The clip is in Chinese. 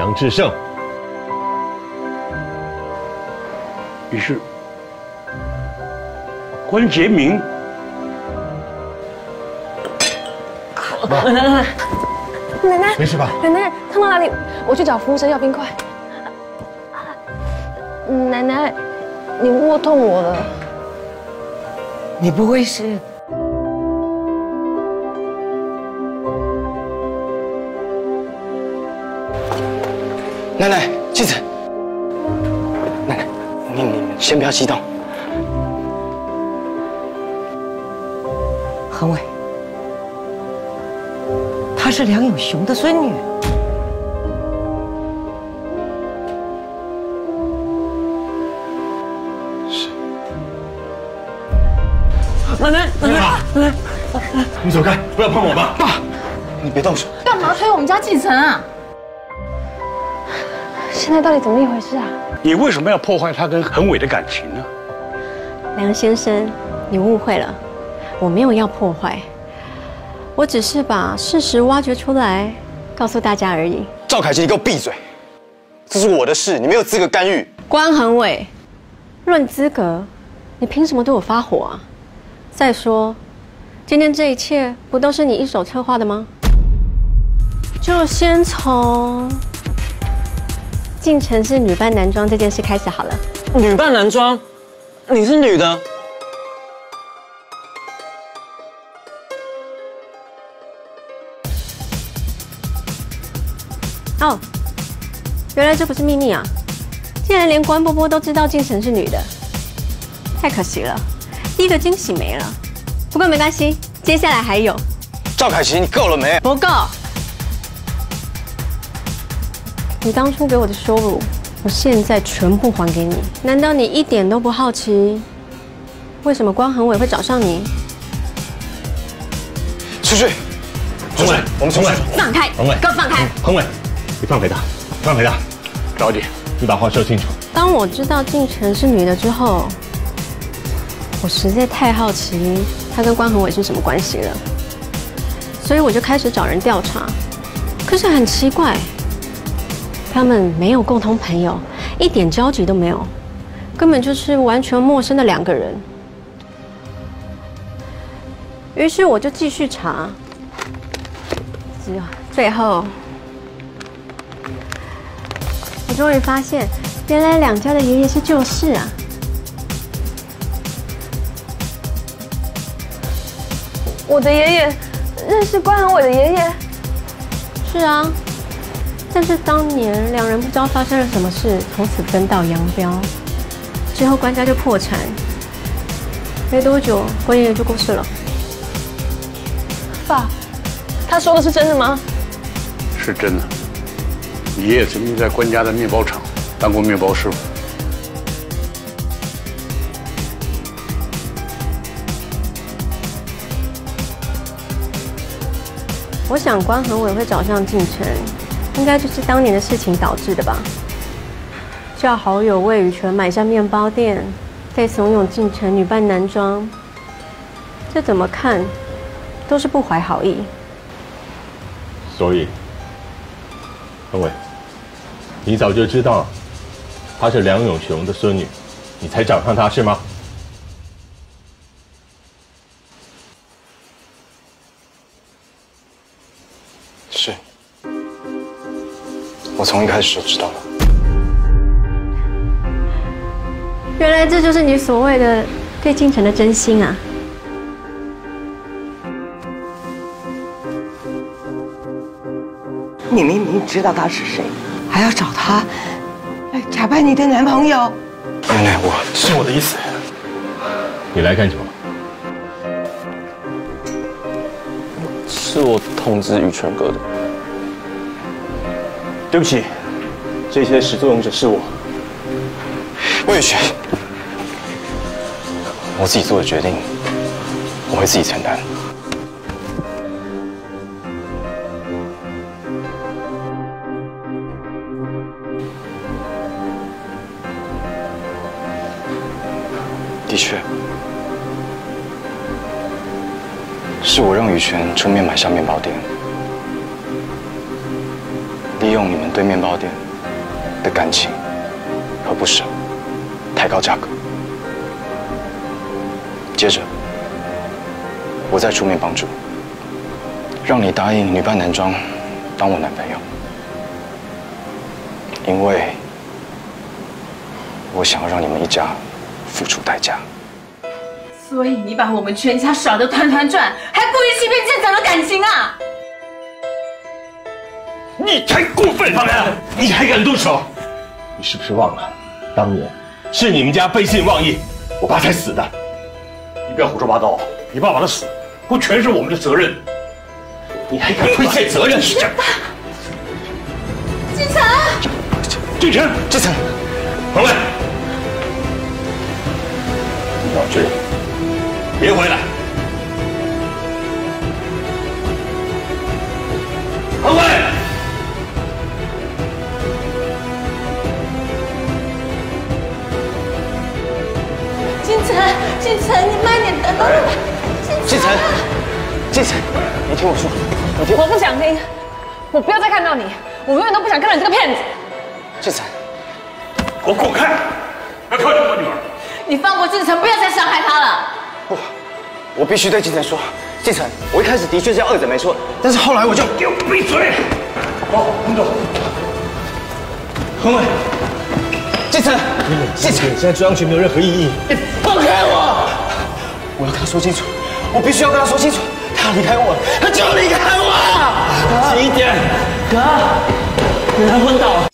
梁志胜。 你是关杰明？ 奶奶， 没事吧？ 奶奶，烫到哪里？我去找服务生要冰块。奶奶，你握痛我了。 你不会是？ 奶奶，镜子。奶奶，你先不要激动。 恒伟，她是梁永雄的孙女。 是。 奶奶，奶奶， 你走开，不要碰我吧。 爸，你别动手。 干嘛推我们家继承啊？ 现在到底怎么一回事啊？ 你为什么要破坏他跟恒伟的感情呢？ 梁先生，你误会了，我没有要破坏，我只是把事实挖掘出来，告诉大家而已。 赵凯琪，你给我闭嘴！这是我的事，你没有资格干预。 关恒伟，论资格，你凭什么对我发火啊？再说，今天这一切不都是你一手策划的吗？就先从进城是女扮男装这件事开始好了。 女扮男装，你是女的？ 哦，原来这不是秘密啊！竟然连关波波都知道进城是女的，太可惜了，第一个惊喜没了。不过没关系，接下来还有。 赵凯琪，你够了没？ 不够。你当初给我的羞辱，我现在全部还给你。难道你一点都不好奇，为什么关恒伟会找上你？ 出去！ 恒伟， 我们出去。 放开！ 恒伟， 给我放开！ 恒伟，你放开他，放开他。 老弟， 你把话说清楚。 当我知道进城是女的之后，我实在太好奇她跟关恒伟是什么关系了，所以我就开始找人调查。可是很奇怪，他们没有共同朋友，一点交集都没有，根本就是完全陌生的两个人。于是我就继续查，最后我终于发现，原来两家的爷爷是旧识啊。 我的爷爷认识关恒伟的爷爷。 是啊，但是当年两人不知道发生了什么事，从此分道扬镳。之后关家就破产，没多久关爷爷就过世了。 爸，他说的是真的吗？ 是真的。你爷爷曾经在关家的面包厂当过面包师傅。 我想关恒伟会找上进城，应该就是当年的事情导致的吧。叫好友魏宇全买下面包店，再怂恿进城女扮男装，这怎么看都是不怀好意。 所以，恒伟，你早就知道她是梁永雄的孙女，你才找上她是吗？ 是，我从一开始就知道了。 原来这就是你所谓的对进城的真心啊！ 你明明知道他是谁，还要找他来假扮你的男朋友。 奶奶，是我的意思。 你来干什么？ 是我通知宇全哥的。 对不起，这些始作俑者是我。 魏宇全，我自己做的决定，我会自己承担。的确，是我让宇全出面买下面包店。 利用你们对面包店的感情和不舍，抬高价格。接着，我再出面帮助，让你答应女扮男装当我男朋友，因为我想要让你们一家付出代价。 所以你把我们全家耍得团团转，还故意欺骗建成的感情啊！ 你才过分！方良，你还敢动手？你是不是忘了，当年是你们家背信忘义，我爸才死的。 你不要胡说八道！你爸爸的死不全是我们的责任， 你还敢推卸责任？ 进城， 进城， 志成， 彭伟，老志，别回来！彭伟。 进城，你慢点，等等我。 志成，志成，你听我说，你听我。 我不想听，我不要再看到你，我永远都不想看到你这个骗子。 志成， 给我滚开！不要靠近我女儿！ 你放过进城，不要再伤害他了。 不，我必须对进城说，进城，我一开始的确是要二者没错，但是后来我就给我闭嘴！走，我们走。 彭伟，进城，进城， 现在追上去没有任何意义。 你放开我！我要跟他说清楚，我必须要跟他说清楚，他离开我，他就要离开我！ 轻一点，哥，你他昏倒了。